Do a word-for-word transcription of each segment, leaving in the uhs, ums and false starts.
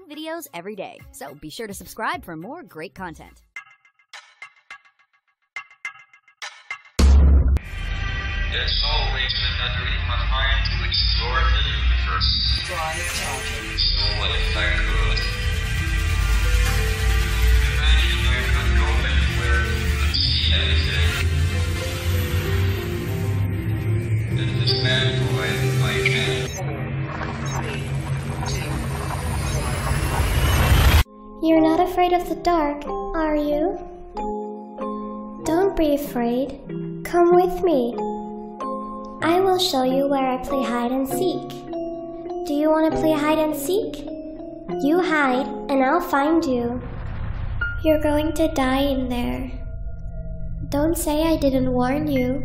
videos every day, so be sure to subscribe for more great content. There's always another in my mind to explore the universe. Drive charging. So what if I could? Imagine I could go anywhere and see anything. That this man provided I can. You're not afraid of the dark, are you? Don't be afraid. Come with me. I will show you where I play hide and seek. Do you want to play hide and seek? You hide, and I'll find you. You're going to die in there. Don't say I didn't warn you.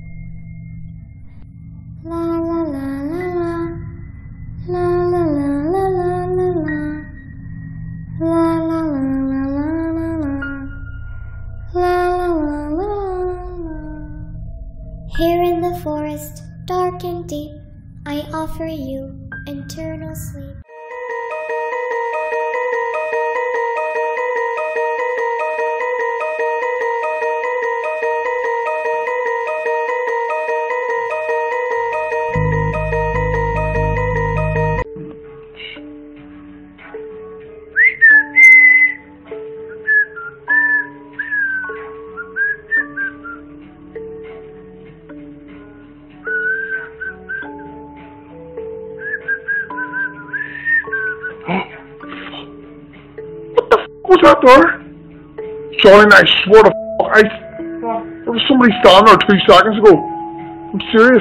La la la la la. La la la la la la la. La la la la la la la. La la la la la. Here in the forest, dark and deep, I offer you eternal sleep. What's that there? Sorry, I swear to f*** I... There was somebody standing there two seconds ago. I'm serious.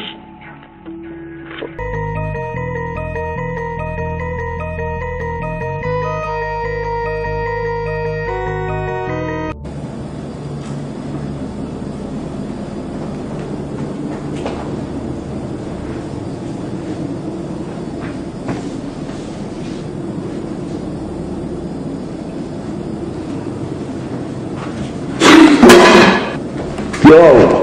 Yo!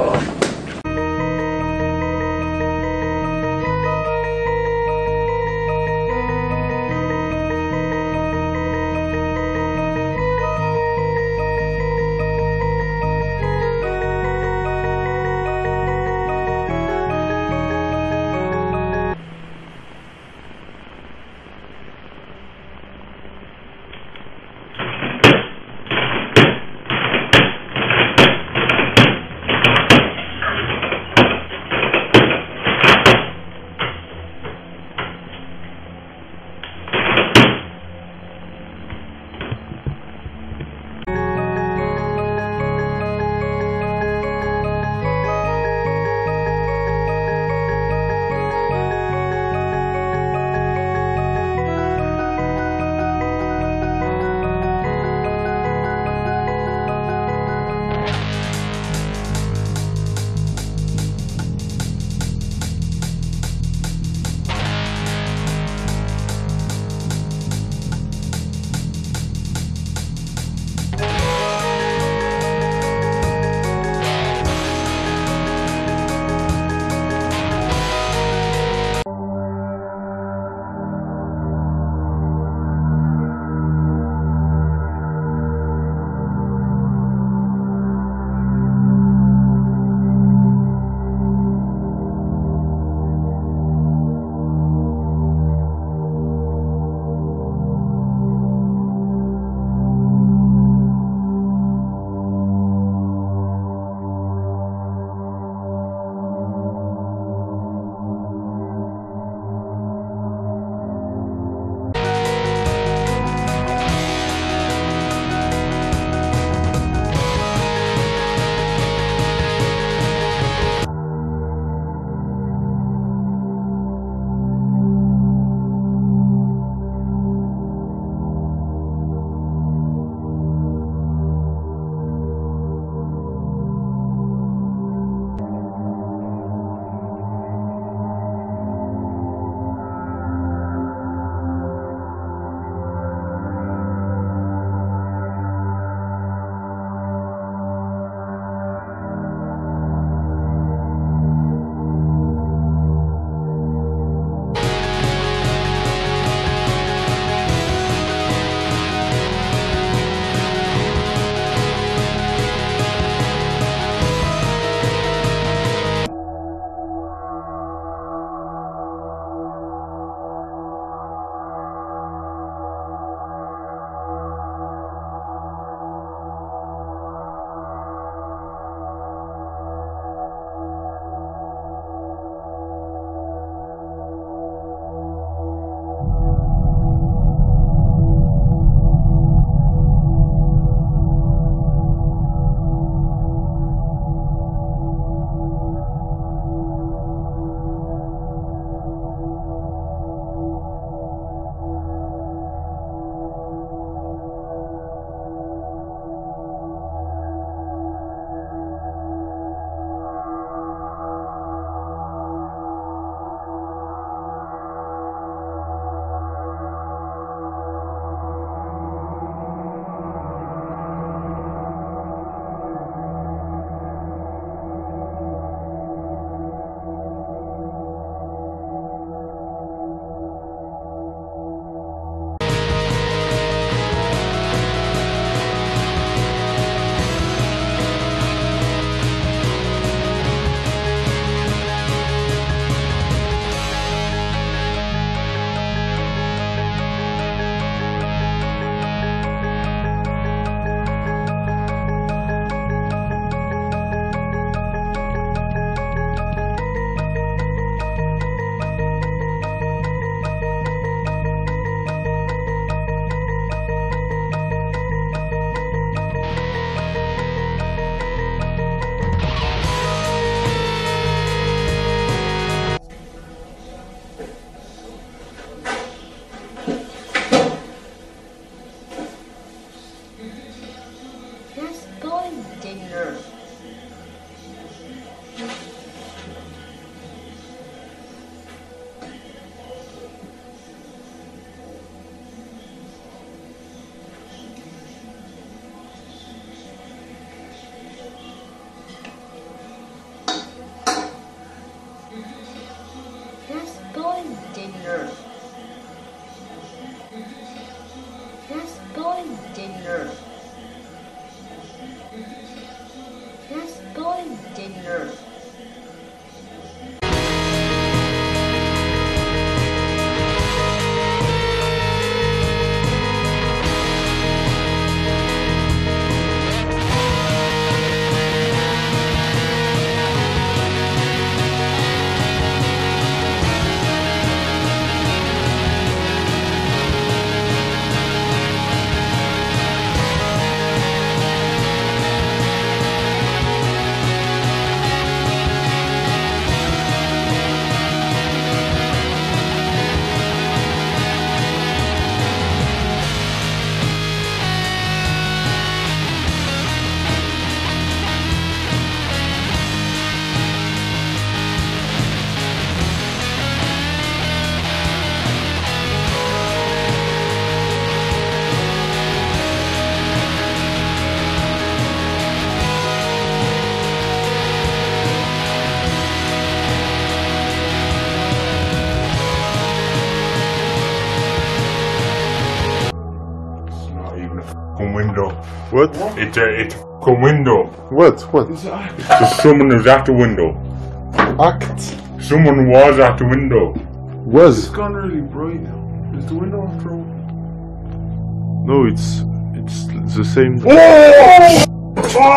fucking window. What? It's a, it's a fucking window. What? What? There's someone who's at the window. Act. Someone was at the window. Was? It's gone really bright now. Is the window after all? No, it's it's the same. Oh!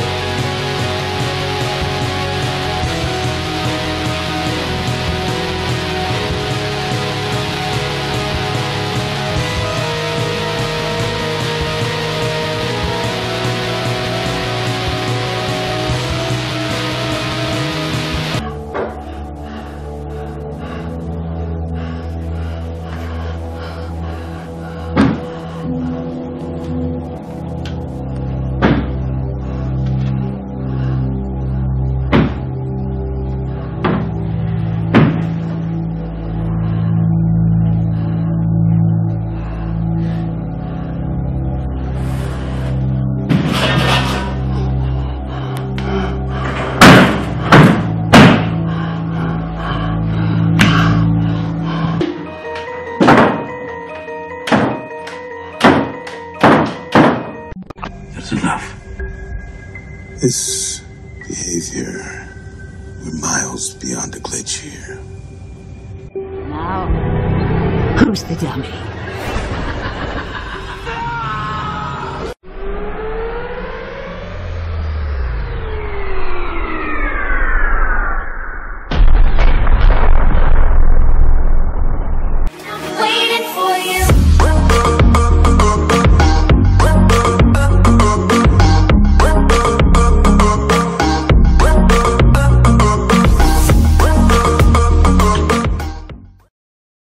That's enough. This behavior, we're miles beyond a glitch here. Now, who's the dummy?